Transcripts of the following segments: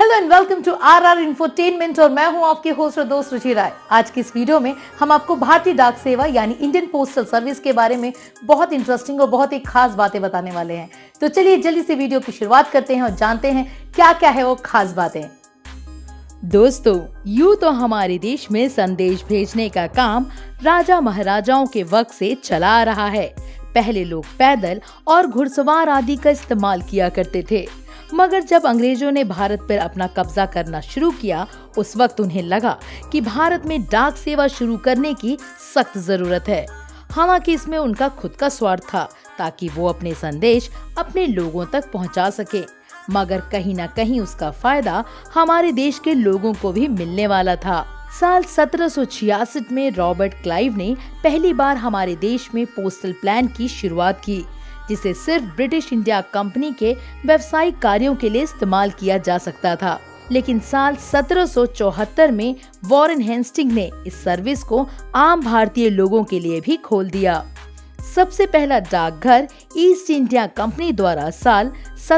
Hello and welcome to RR infotainment और मैं हूं आपके होस्ट और दोस्त रुचि राय। आज की इस वीडियो में हम आपको भारतीय डाक सेवा यानी इंडियन पोस्टल सर्विस के बारे में बहुत इंटरेस्टिंग और बहुत ही खास बातें बताने वाले हैं। तो चलिए जल्दी से वीडियो की शुरुआत करते हैं और जानते हैं क्या क्या है वो खास बातें। दोस्तों, यूं तो हमारे देश में संदेश भेजने का काम राजा महाराजाओं के वक्त से चला आ रहा है। पहले लोग पैदल और घुड़सवार आदि का इस्तेमाल किया करते थे, मगर जब अंग्रेजों ने भारत पर अपना कब्जा करना शुरू किया, उस वक्त उन्हें लगा कि भारत में डाक सेवा शुरू करने की सख्त जरूरत है। हालांकि इसमें उनका खुद का स्वार्थ था ताकि वो अपने संदेश अपने लोगों तक पहुंचा सके, मगर कहीं न कहीं उसका फायदा हमारे देश के लोगों को भी मिलने वाला था। साल 1766 में रॉबर्ट क्लाइव ने पहली बार हमारे देश में पोस्टल प्लान की शुरुआत की, जिसे सिर्फ ब्रिटिश इंडिया कंपनी के व्यावसायिक कार्यों के लिए इस्तेमाल किया जा सकता था। लेकिन साल 1774 में वॉरेन हेस्टिंग ने इस सर्विस को आम भारतीय लोगों के लिए भी खोल दिया। सबसे पहला डाकघर ईस्ट इंडिया कंपनी द्वारा साल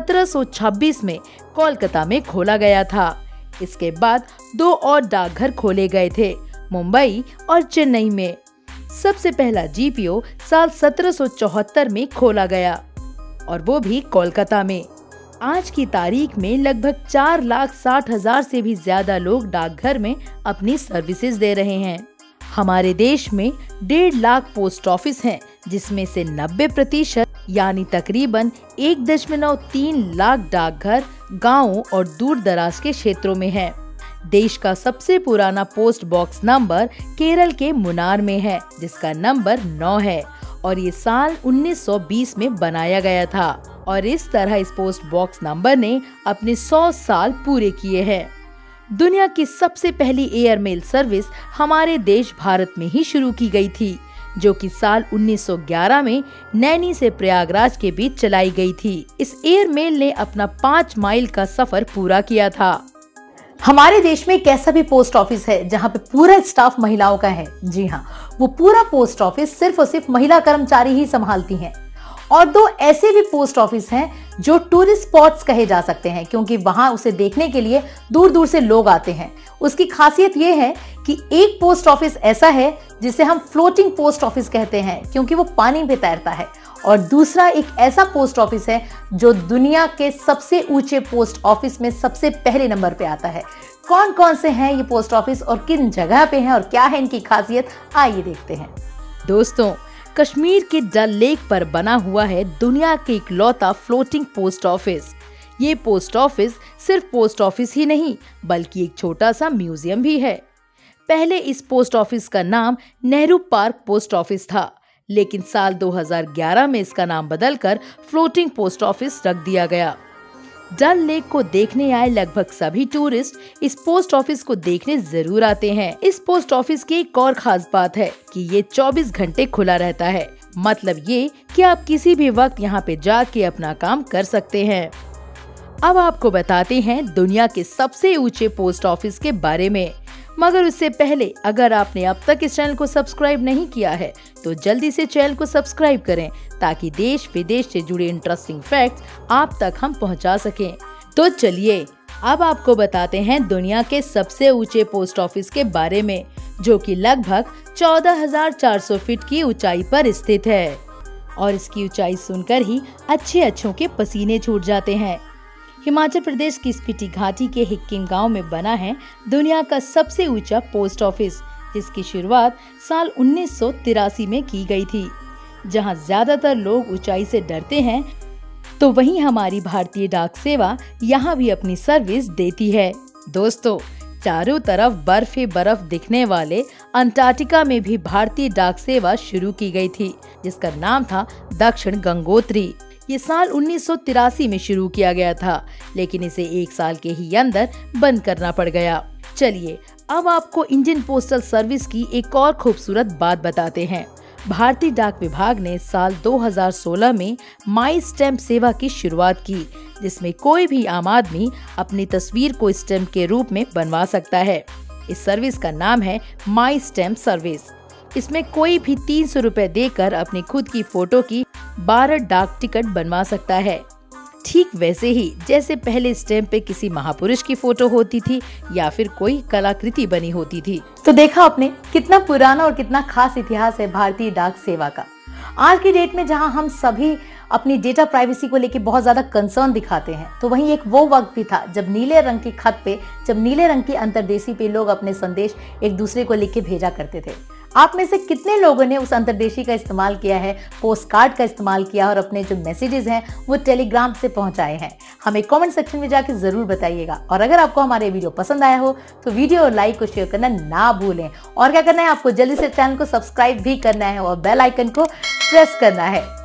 1726 में कोलकाता में खोला गया था। इसके बाद 2 और डाकघर खोले गए थे, मुंबई और चेन्नई में। सबसे पहला जीपीओ साल 1774 में खोला गया और वो भी कोलकाता में। आज की तारीख में लगभग 4,60,000 से भी ज्यादा लोग डाकघर में अपनी सर्विसेज दे रहे हैं। हमारे देश में 1.5 लाख पोस्ट ऑफिस हैं, जिसमें से 90% यानी तकरीबन 1.3 लाख डाकघर गांवों और दूर दराज के क्षेत्रों में है। देश का सबसे पुराना पोस्ट बॉक्स नंबर केरल के मुन्नार में है, जिसका नंबर 9 है और ये साल 1920 में बनाया गया था। और इस तरह इस पोस्ट बॉक्स नंबर ने अपने 100 साल पूरे किए हैं। दुनिया की सबसे पहली एयरमेल सर्विस हमारे देश भारत में ही शुरू की गई थी, जो कि साल 1911 में नैनी से प्रयागराज के बीच चलाई गई थी। इस एयरमेल ने अपना 5 माइल का सफर पूरा किया था। हमारे देश में एक ऐसा भी पोस्ट ऑफिस है जहां पे पूरा स्टाफ महिलाओं का है। जी हाँ, वो पूरा पोस्ट ऑफिस सिर्फ और सिर्फ महिला कर्मचारी ही संभालती हैं। और 2 ऐसे भी पोस्ट ऑफिस हैं जो टूरिस्ट स्पॉट्स कहे जा सकते हैं, क्योंकि वहां उसे देखने के लिए दूर दूर से लोग आते हैं। उसकी खासियत ये है कि एक पोस्ट ऑफिस ऐसा है जिसे हम फ्लोटिंग पोस्ट ऑफिस कहते हैं, क्योंकि वो पानी पे तैरता है। और दूसरा एक ऐसा पोस्ट ऑफिस है जो दुनिया के सबसे ऊंचे पोस्ट ऑफिस में सबसे पहले नंबर पे आता है। कौन कौन से हैं ये पोस्ट ऑफिस और किन जगह पे हैं और क्या है इनकी खासियत, आइए देखते हैं। दोस्तों, कश्मीर के डल लेक पर बना हुआ है दुनिया के इकलौता फ्लोटिंग पोस्ट ऑफिस। ये पोस्ट ऑफिस सिर्फ पोस्ट ऑफिस ही नहीं, बल्कि एक छोटा सा म्यूजियम भी है। पहले इस पोस्ट ऑफिस का नाम नेहरू पार्क पोस्ट ऑफिस था, लेकिन साल 2011 में इसका नाम बदलकर फ्लोटिंग पोस्ट ऑफिस रख दिया गया। डल लेक को देखने आए लगभग सभी टूरिस्ट इस पोस्ट ऑफिस को देखने जरूर आते हैं। इस पोस्ट ऑफिस की एक और खास बात है कि ये 24 घंटे खुला रहता है। मतलब ये कि आप किसी भी वक्त यहाँ पे जाके अपना काम कर सकते हैं। अब आपको बताते हैं दुनिया के सबसे ऊंचे पोस्ट ऑफिस के बारे में, मगर उससे पहले अगर आपने अब तक इस चैनल को सब्सक्राइब नहीं किया है तो जल्दी से चैनल को सब्सक्राइब करें, ताकि देश विदेश से जुड़े इंटरेस्टिंग फैक्ट्स आप तक हम पहुंचा सकें। तो चलिए अब आपको बताते हैं दुनिया के सबसे ऊंचे पोस्ट ऑफिस के बारे में, जो कि लगभग 14,400 फीट की ऊंचाई पर स्थित है। और इसकी ऊंचाई सुनकर ही अच्छों के पसीने छूट जाते हैं। हिमाचल प्रदेश की स्पीति घाटी के हिक्किम गांव में बना है दुनिया का सबसे ऊंचा पोस्ट ऑफिस, जिसकी शुरुआत साल 1983 में की गई थी। जहां ज्यादातर लोग ऊंचाई से डरते हैं, तो वहीं हमारी भारतीय डाक सेवा यहां भी अपनी सर्विस देती है। दोस्तों, चारों तरफ बर्फ ही बर्फ दिखने वाले अंटार्कटिका में भी भारतीय डाक सेवा शुरू की गई थी, जिसका नाम था दक्षिण गंगोत्री। ये साल 1983 में शुरू किया गया था, लेकिन इसे 1 साल के ही अंदर बंद करना पड़ गया। चलिए अब आपको इंडियन पोस्टल सर्विस की एक और खूबसूरत बात बताते हैं। भारतीय डाक विभाग ने साल 2016 में माई स्टैम्प सेवा की शुरुआत की, जिसमें कोई भी आम आदमी अपनी तस्वीर को स्टैम्प के रूप में बनवा सकता है। इस सर्विस का नाम है माई स्टैम्प सर्विस। इसमें कोई भी 300 रुपए देकर अपनी खुद की फोटो की 12 डाक टिकट बनवा सकता है। ठीक वैसे ही जैसे पहले स्टैम्प पे किसी महापुरुष की फोटो होती थी या फिर कोई कलाकृति बनी होती थी। तो देखा आपने कितना पुराना और कितना खास इतिहास है भारतीय डाक सेवा का। आज की डेट में जहां हम सभी अपनी डेटा प्राइवेसी को लेकर बहुत ज्यादा कंसर्न दिखाते हैं, तो वहीं एक वो वक्त भी था जब नीले रंग की खत पे, जब नीले रंग की अंतर्देशी पे लोग अपने संदेश एक दूसरे को लिख के भेजा करते थे। आप में से कितने लोगों ने उस अंतर्देशी का इस्तेमाल किया है, पोस्ट कार्ड का इस्तेमाल किया और अपने जो मैसेजेस हैं वो टेलीग्राम से पहुंचाए हैं? हमें कमेंट सेक्शन में जाके जरूर बताइएगा। और अगर आपको हमारे वीडियो पसंद आया हो तो वीडियो लाइक और शेयर करना ना भूलें। और क्या करना है, आपको जल्दी से चैनल को सब्सक्राइब भी करना है और बेल आइकन को प्रेस करना है।